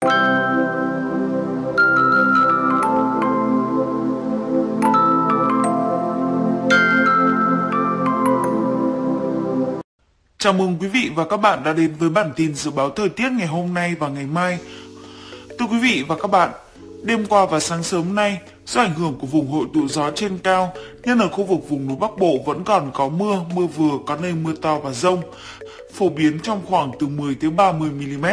Chào mừng quý vị và các bạn đã đến với bản tin dự báo thời tiết ngày hôm nay và ngày mai. Thưa quý vị và các bạn, đêm qua và sáng sớm nay, do ảnh hưởng của vùng hội tụ gió trên cao, nên ở khu vực vùng núi Bắc Bộ vẫn còn có mưa, mưa vừa, có nơi mưa to và dông, phổ biến trong khoảng từ 10 tới 30 mm.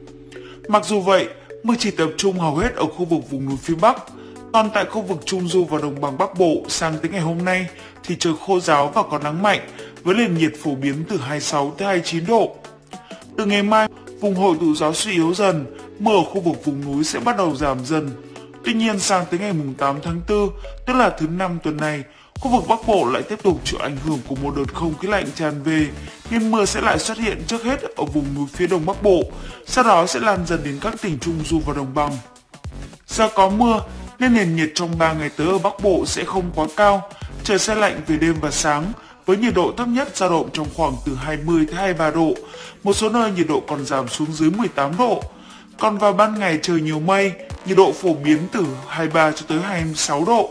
Mặc dù vậy, mưa chỉ tập trung hầu hết ở khu vực vùng núi phía Bắc. Còn tại khu vực Trung Du và Đồng bằng Bắc Bộ, sang tới ngày hôm nay thì trời khô ráo và có nắng mạnh, với nền nhiệt phổ biến từ 26 tới 29 độ. Từ ngày mai, vùng hội tụ gió suy yếu dần, mưa ở khu vực vùng núi sẽ bắt đầu giảm dần. Tuy nhiên, sang tới ngày 8 tháng 4, tức là thứ Năm tuần này, khu vực Bắc Bộ lại tiếp tục chịu ảnh hưởng của một đợt không khí lạnh tràn về, nên mưa sẽ lại xuất hiện trước hết ở vùng núi phía Đông Bắc Bộ, sau đó sẽ lan dần đến các tỉnh Trung Du và Đồng bằng. Do có mưa, nên nền nhiệt trong 3 ngày tới ở Bắc Bộ sẽ không quá cao, trời se lạnh về đêm và sáng, với nhiệt độ thấp nhất dao động trong khoảng từ 20 tới 23 độ, một số nơi nhiệt độ còn giảm xuống dưới 18 độ. Còn vào ban ngày trời nhiều mây, nhiệt độ phổ biến từ 23 cho tới 26 độ.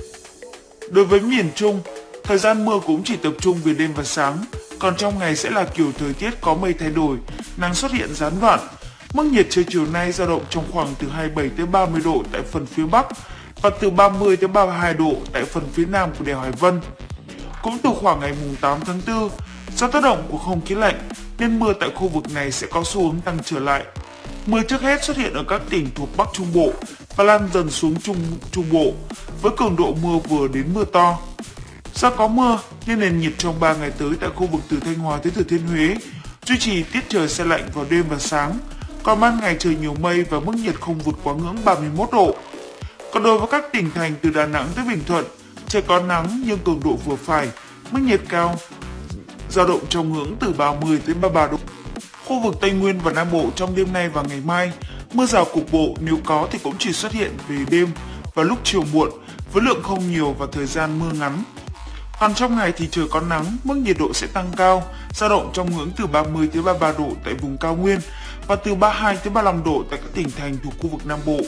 Đối với miền Trung, thời gian mưa cũng chỉ tập trung về đêm và sáng, còn trong ngày sẽ là kiểu thời tiết có mây thay đổi, nắng xuất hiện gián đoạn. Mức nhiệt trưa chiều nay dao động trong khoảng từ 27 tới 30 độ tại phần phía Bắc và từ 30 tới 32 độ tại phần phía Nam của đèo Hải Vân. Cũng từ khoảng ngày 8 tháng 4, do tác động của không khí lạnh nên mưa tại khu vực này sẽ có xu hướng tăng trở lại. Mưa trước hết xuất hiện ở các tỉnh thuộc Bắc Trung Bộ và lan dần xuống Trung Bộ với cường độ mưa vừa đến mưa to. Do có mưa nên nền nhiệt trong 3 ngày tới tại khu vực từ Thanh Hóa tới Thừa Thiên Huế duy trì tiết trời se lạnh vào đêm và sáng, còn ban ngày trời nhiều mây và mức nhiệt không vượt quá ngưỡng 31 độ. Còn đối với các tỉnh thành từ Đà Nẵng tới Bình Thuận, trời có nắng nhưng cường độ vừa phải, mức nhiệt cao dao động trong ngưỡng từ 30 tới 33 độ. Khu vực Tây Nguyên và Nam Bộ trong đêm nay và ngày mai, mưa rào cục bộ nếu có thì cũng chỉ xuất hiện về đêm và lúc chiều muộn, với lượng không nhiều và thời gian mưa ngắn. Còn trong ngày thì trời có nắng, mức nhiệt độ sẽ tăng cao, dao động trong ngưỡng từ 30 tới 33 độ tại vùng cao nguyên và từ 32 tới 35 độ tại các tỉnh thành thuộc khu vực Nam Bộ.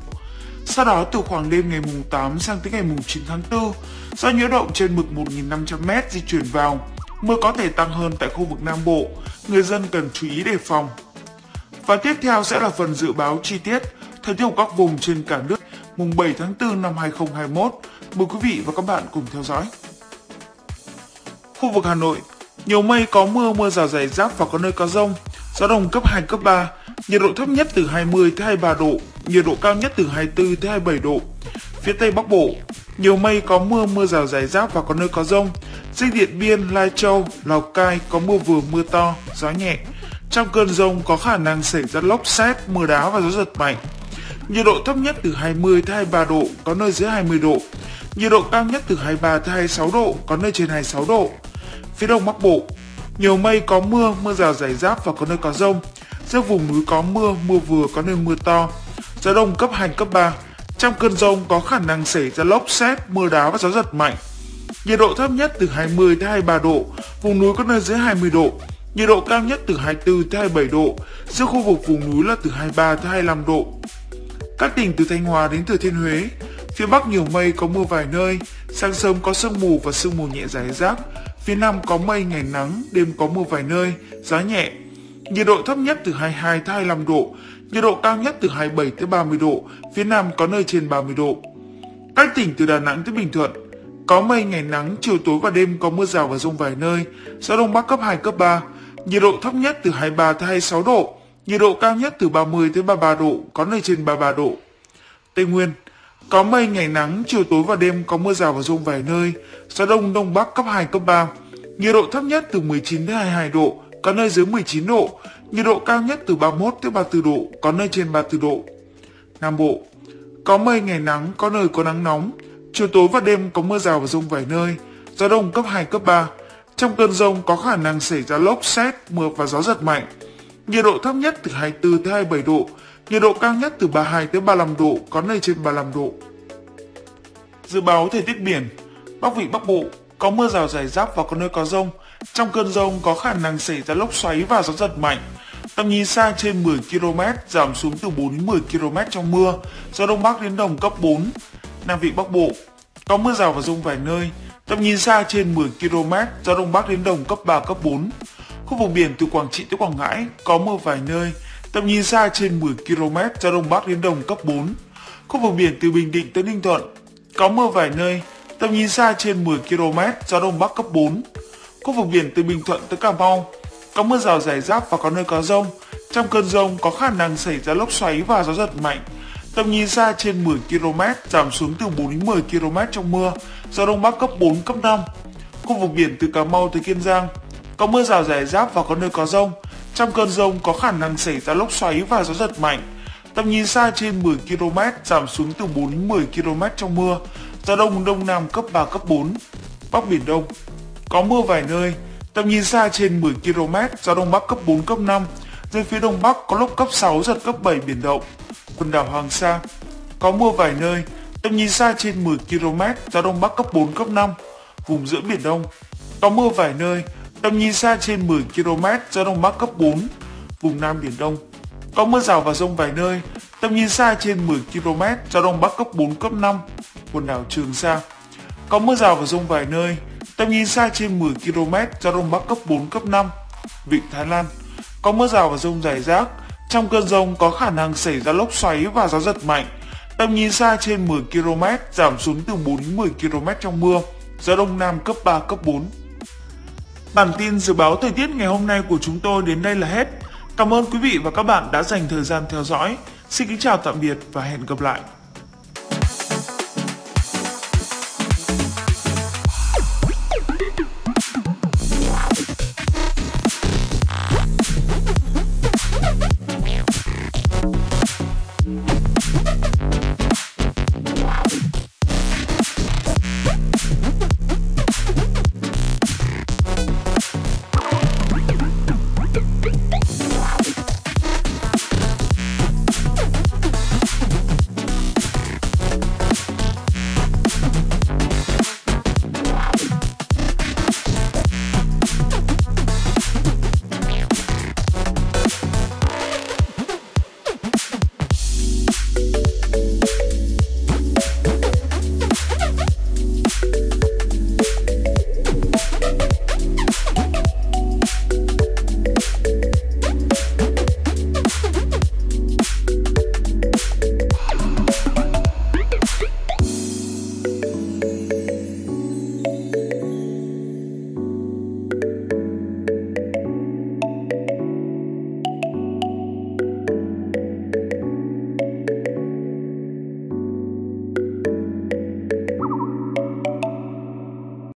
Sau đó từ khoảng đêm ngày 8 sang tới ngày 9 tháng 4, do nhiễu động trên mực 1.500m di chuyển vào, mưa có thể tăng hơn tại khu vực Nam Bộ, người dân cần chú ý đề phòng. Và tiếp theo sẽ là phần dự báo chi tiết thời tiết của các vùng trên cả nước mùng 7 tháng 4 năm 2021. Mời quý vị và các bạn cùng theo dõi. Khu vực Hà Nội, nhiều mây có mưa, mưa rào rải rác và có nơi có dông, gió đông cấp 2, cấp 3, nhiệt độ thấp nhất từ 20 tới 23 độ, nhiệt độ cao nhất từ 24 tới 27 độ. Phía Tây Bắc Bộ, nhiều mây có mưa, mưa rào rải rác và có nơi có dông. Riêng Điện Biên, Lai Châu, Lào Cai có mưa vừa mưa to, gió nhẹ. Trong cơn dông có khả năng xảy ra lốc sét, mưa đá và gió giật mạnh. Nhiệt độ thấp nhất từ 20 tới 23 độ, có nơi dưới 20 độ. Nhiệt độ cao nhất từ 23 tới 26 độ, có nơi trên 26 độ. Phía Đông Bắc Bộ, nhiều mây có mưa, mưa rào rải rác và có nơi có dông. Riêng vùng núi có mưa, mưa vừa, có nơi mưa to. Gió đông cấp 2, cấp 3. Trong cơn dông có khả năng xảy ra lốc sét, mưa đá và gió giật mạnh. Nhiệt độ thấp nhất từ 20 tới 23 độ, vùng núi có nơi dưới 20 độ. Nhiệt độ cao nhất từ 24 tới 27 độ, riêng khu vực vùng núi là từ 23 tới 25 độ. Các tỉnh từ Thanh Hóa đến Thừa Thiên Huế, phía Bắc nhiều mây có mưa vài nơi, sáng sớm có sương mù và sương mù nhẹ rải rác. Phía Nam có mây ngày nắng, đêm có mưa vài nơi, gió nhẹ. Nhiệt độ thấp nhất từ 22 tới 25 độ, nhiệt độ cao nhất từ 27 tới 30 độ, phía Nam có nơi trên 30 độ. Các tỉnh từ Đà Nẵng tới Bình Thuận, có mây ngày nắng, chiều tối và đêm có mưa rào và dông vài nơi, gió đông bắc cấp 2, cấp 3, nhiệt độ thấp nhất từ 23 tới 26 độ, nhiệt độ cao nhất từ 30 tới 33 độ, có nơi trên 33 độ. Tây Nguyên, có mây ngày nắng, chiều tối và đêm có mưa rào và dông vài nơi, gió đông đông bắc cấp 2, cấp 3, nhiệt độ thấp nhất từ 19 đến 22 độ, có nơi dưới 19 độ, nhiệt độ cao nhất từ 31 tới 34 độ, có nơi trên 34 độ. Nam Bộ, có mây ngày nắng, có nơi có nắng nóng, chiều tối và đêm có mưa rào và dông vài nơi, gió đông cấp 2, cấp 3. Trong cơn dông có khả năng xảy ra lốc sét, mưa và gió giật mạnh. Nhiệt độ thấp nhất từ 24 tới 27 độ, nhiệt độ cao nhất từ 32 tới 35 độ, có nơi trên 35 độ. Dự báo thời tiết biển, Bắc Vịnh Bắc Bộ có mưa rào rải rác và có nơi có dông. Trong cơn dông có khả năng xảy ra lốc xoáy và gió giật mạnh. tầm nhìn xa trên 10 km, giảm xuống từ 4 đến 10 km trong mưa, gió Đông Bắc đến Đông cấp 4. Nam Vịnh Bắc Bộ, có mưa rào và dông vài nơi, tầm nhìn xa trên 10 km, gió Đông Bắc đến Đông cấp 3, cấp 4. Khu vực biển từ Quảng Trị tới Quảng Ngãi, có mưa vài nơi, tầm nhìn xa trên 10 km, gió Đông Bắc đến Đông cấp 4. Khu vực biển từ Bình Định tới Ninh Thuận, có mưa vài nơi, tầm nhìn xa trên 10 km, gió Đông Bắc cấp 4. Khu vực biển từ Bình Thuận tới Cà Mau, có mưa rào rải rác và có nơi có dông. Trong cơn dông có khả năng xảy ra lốc xoáy và gió giật mạnh. Tầm nhìn xa trên 10 km, giảm xuống từ 4 đến 10 km trong mưa, gió Đông Bắc cấp 4, cấp 5. Khu vực biển từ Cà Mau tới Kiên Giang, có mưa rào rải rác và có nơi có dông. Trong cơn dông có khả năng xảy ra lốc xoáy và gió giật mạnh. Tầm nhìn xa trên 10 km, giảm xuống từ 4 đến 10 km trong mưa, gió Đông Đông Nam cấp 3, cấp 4. Bắc Biển Đông, có mưa vài nơi, tầm nhìn xa trên 10 km, gió Đông Bắc cấp 4, cấp 5. Dưới phía Đông Bắc có lúc cấp 6, giật cấp 7 biển động. Quần đảo Hoàng Sa, có mưa vài nơi, tầm nhìn xa trên 10 km, gió Đông Bắc cấp 4, cấp 5. Vùng giữa Biển Đông, có mưa vài nơi, tầm nhìn xa trên 10 km, gió Đông Bắc cấp 4. Vùng Nam Biển Đông, có mưa rào và dông vài nơi, tầm nhìn xa trên 10 km, gió Đông Bắc cấp 4, cấp 5. Quần đảo Trường Sa, có mưa rào và dông vài nơi, tầm nhìn xa trên 10 km, gió Đông Bắc cấp 4, cấp 5. Vịnh Thái Lan, có mưa rào và dông rải rác. Trong cơn dông có khả năng xảy ra lốc xoáy và gió giật mạnh. Tầm nhìn xa trên 10 km, giảm xuống từ 4 đến 10 km trong mưa, gió Đông Nam cấp 3, cấp 4. Bản tin dự báo thời tiết ngày hôm nay của chúng tôi đến đây là hết. Cảm ơn quý vị và các bạn đã dành thời gian theo dõi. Xin kính chào tạm biệt và hẹn gặp lại.